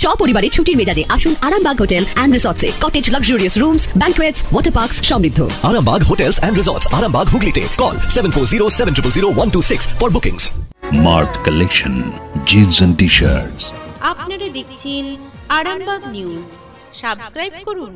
সপরিবারে ছুটির মেজাজে আসুন আরামবাগ হোটেল অ্যান্ড রিসর্টসে। Cottage, luxurious rooms, banquets, water parks সমৃদ্ধ। Arambag Hotels and Resorts, Arambag Hooghly, call 7407000126 for bookings. Mart Collection, jeans and t-shirts. আপনারা দেখছেন আরামবাগ নিউজ। সাবস্ক্রাইব করুন।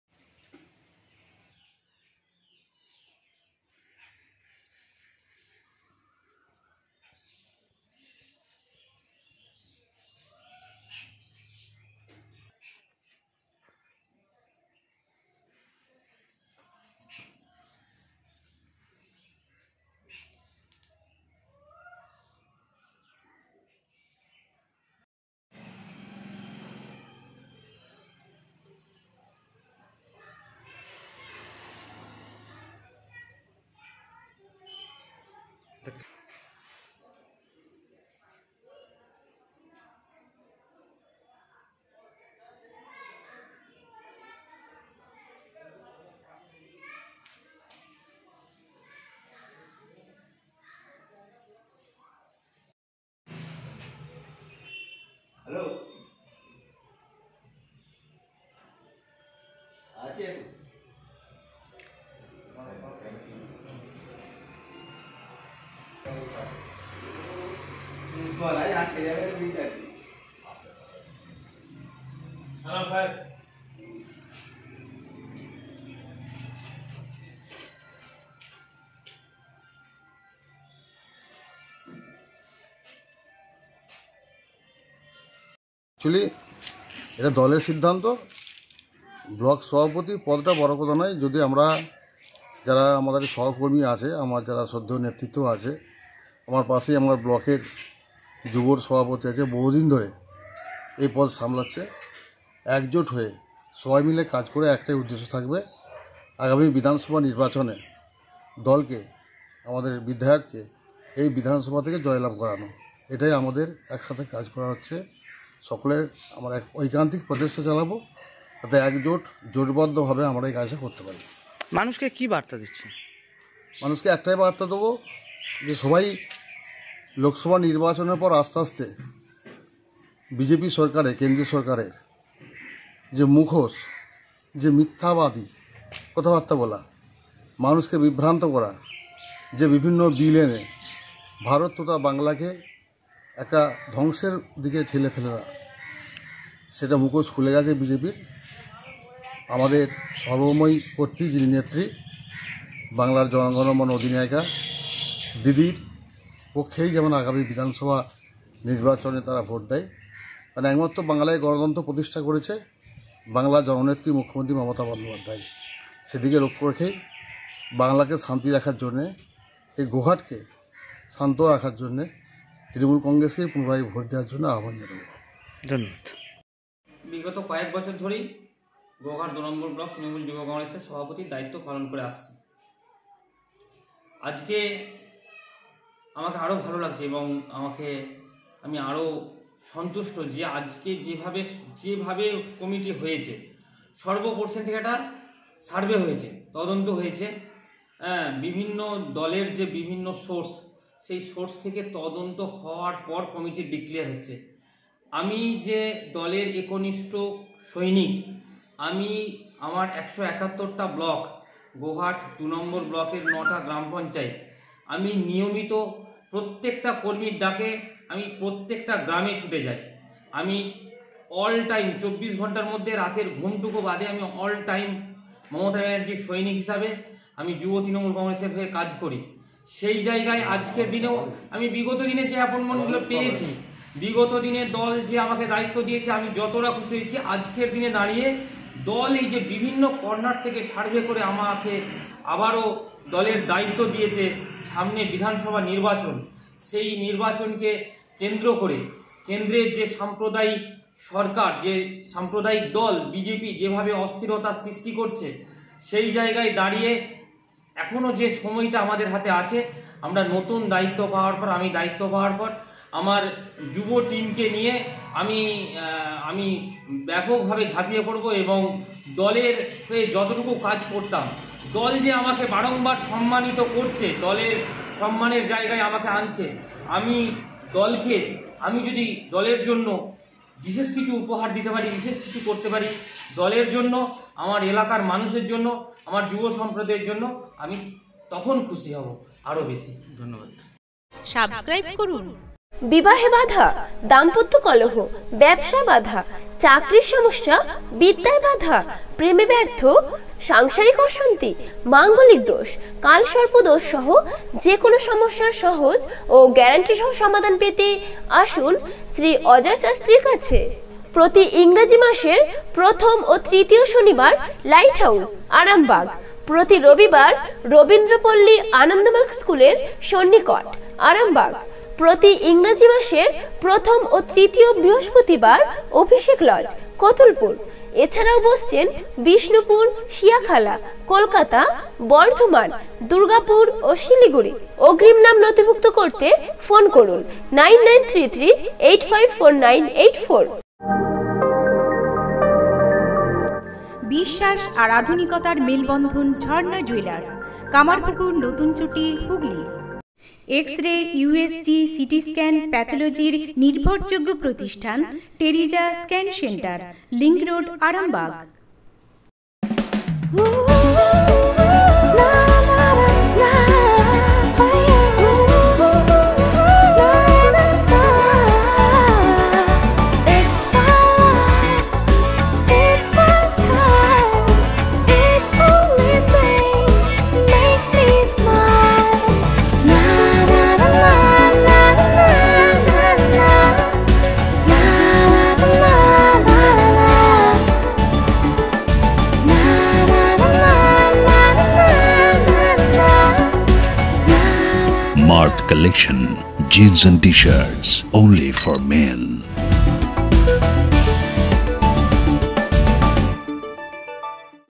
हेलो आज हेलो भाई অ্যাকচুয়ালি এটা দলের সিদ্ধান্ত। ব্লক সভাপতির পদটা বড় কথা নয়, যদি আমরা যারা আমাদের সহকর্মী আছে, আমার যারা শ্রদ্ধেয় নেতৃত্ব আছে, আমার পাশেই আমার ব্লকের যুবর সভাপতি আছে, বহুদিন ধরে এই পদ সামলাচ্ছে। একজোট হয়ে সবাই মিলে কাজ করে একটাই উদ্দেশ্য থাকবে, আগামী বিধানসভা নির্বাচনে দলকে, আমাদের বিধায়ককে এই বিধানসভা থেকে জয়লাভ করানো। এটাই আমাদের একসাথে কাজ করা হচ্ছে। সকলের আমরা এক ঐকান্তিক প্রচেষ্টা চালাবো, যাতে একজোট জোটবদ্ধভাবে আমরা এই কাজটা করতে পারি। মানুষকে কি বার্তা দিচ্ছে? মানুষকে একটাই বার্তা দেবো যে সবাই লোকসভা নির্বাচনের পর আস্তে আস্তে বিজেপি সরকারের, কেন্দ্রীয় সরকারের যে মুখোশ, যে মিথ্যাবাদী কথাবার্তা বলা, মানুষকে বিভ্রান্ত করা, যে বিভিন্ন বিল এনে ভারত তথা বাংলাকে একটা ধ্বংসের দিকে ঠেলে ফেলে দেওয়া, সেটা মুখোশ খুলে গেছে বিজেপির। আমাদের সর্বময়ী কর্ত্রী, যিনি নেত্রী, বাংলার জনগণমন অধিনায়িকা দিদির পক্ষেই যেমন আগামী বিধানসভা নির্বাচনে তারা ভোট দেয়। কারণ একমাত্র বাংলায় গণতন্ত্র প্রতিষ্ঠা করেছে বাংলার জননেত্রী মুখ্যমন্ত্রী মমতা বন্দ্যোপাধ্যায়। সেদিকে লক্ষ্য রেখেই বাংলাকে শান্তি রাখার জন্যে, এই গোঘাটকে শান্ত রাখার জন্যে তৃণমূল কংগ্রেসকে পুনরায় ভোট দেওয়ার জন্য আহ্বান জানাব। ধন্যবাদ। বিগত কয়েক বছর ধরেই গোঘাট 2 নম্বর ব্লক তৃণমূল যুব কংগ্রেসের সভাপতির দায়িত্ব পালন করে আসছি। আজকে আমাকে আরও ভালো লাগছে এবং আমি আরও সন্তুষ্ট যে আজকে যেভাবে কমিটি হয়েছে, সর্বপর্ষণ থেকে একটা সার্ভে হয়েছে, তদন্ত হয়েছে, বিভিন্ন দলের যে বিভিন্ন সোর্স, সেই সোর্স থেকে তদন্ত হওয়ার পর কমিটি ডিক্লেয়ার হচ্ছে। আমি যে দলের একনিষ্ঠ সৈনিক, আমি আমার 171টা ব্লক, গোঘাট 2 নম্বর ব্লকের 9টা গ্রাম পঞ্চায়েত, আমি নিয়মিত প্রত্যেকটা কর্মীর ডাকে আমি প্রত্যেকটা গ্রামে ছুটে যাই। আমি অল টাইম 24 ঘন্টার মধ্যে রাতের ঘুমটুকু বাদে আমি অল টাইম মমতা ব্যানার্জির সৈনিক হিসাবে আমি যুব তৃণমূল কংগ্রেসের হয়ে কাজ করি। সেই জায়গায় আজকের দিনেও আমি বিগত দিনে যে অ্যাপয়েন্টমেন্টগুলো পেয়েছি, বিগত দিনে দল যে আমাকে দায়িত্ব দিয়েছে, আমি যতটা খুশি হয়েছি। আজকের দিনে দাঁড়িয়ে দল এই যে বিভিন্ন কর্নার থেকে সার্ভে করে আমাকে আবারও দলের দায়িত্ব দিয়েছে, সামনে বিধানসভা নির্বাচন, সেই নির্বাচনকে কেন্দ্র করে কেন্দ্রের যে সাম্প্রদায়িক সরকার, যে সাম্প্রদায়িক দল বিজেপি যেভাবে অস্থিরতা সৃষ্টি করছে, সেই জায়গায় দাঁড়িয়ে এখনো যে সময়টা আমাদের হাতে আছে, আমরা নতুন দায়িত্ব পাওয়ার পর, আমি দায়িত্ব পাওয়ার পর আমার যুব টিমকে নিয়ে আমি ব্যাপকভাবে ঝাঁপিয়ে পড়ব এবং দলের হয়ে যতটুকু কাজ করতাম, দল যে আমাকে বারংবার সম্মানিত করছে, দলের সম্মানের জায়গায় আমাকে আনছে, আমি যদি দলের জন্য বিশেষ কিছু উপহার দিতে পারি, বিশেষ কিছু করতে পারি দলের জন্য, আমার এলাকার মানুষের জন্য, আমার যুব সম্প্রদায়ের জন্য, আমি তখন খুশি হব আরও বেশি। ধন্যবাদ। সাবস্ক্রাইব করুন। বিবাহে বাধা, দাম্পত্য কলহ, ব্যবসা বাধা, চাকরির সমস্যা, বিদ্যায় বাধা, প্রেমে ব্যর্থ, সাংসারিক অশান্তি, মাঙ্গলিক দোষ, কালসর্প দোষ সহ যে কোনো সমস্যার সহজ ও গ্যারান্টি সহ সমাধান পেতে আসুন শ্রী অজয় শাস্ত্রীর কাছে। প্রতি ইংরেজি মাসের প্রথম ও তৃতীয় শনিবার লাইট হাউস আরামবাগ, প্রতি রবিবার রবীন্দ্রপল্লী আনন্দমার্গ স্কুলের সন্নিকট আরামবাগ, প্রতি ইংরেজি মাসের প্রথম ও তৃতীয় বৃহস্পতিবার অভিষেক লজ কতুলপুর। এছাড়াও বসছেন বিষ্ণুপুর, শিয়াখালা, কলকাতা, বর্ধমান, দুর্গাপুর ও শিলিগুড়ি। অগ্রিম নাম নথিভুক্ত করতে ফোন করুন 9933854984। বিশ্বাস আর আধুনিকতার মেলবন্ধন ঝর্ণা জুয়েলার্স, কামারপুকুর, নতুন চুটি, Hooghly. X-ray, USG, CT scan, প্যাথোলজির নির্ভরযোগ্য প্রতিষ্ঠান Teresa scan centre, link road, Arambagh. Marked collection, jeans and t-shirts only for men.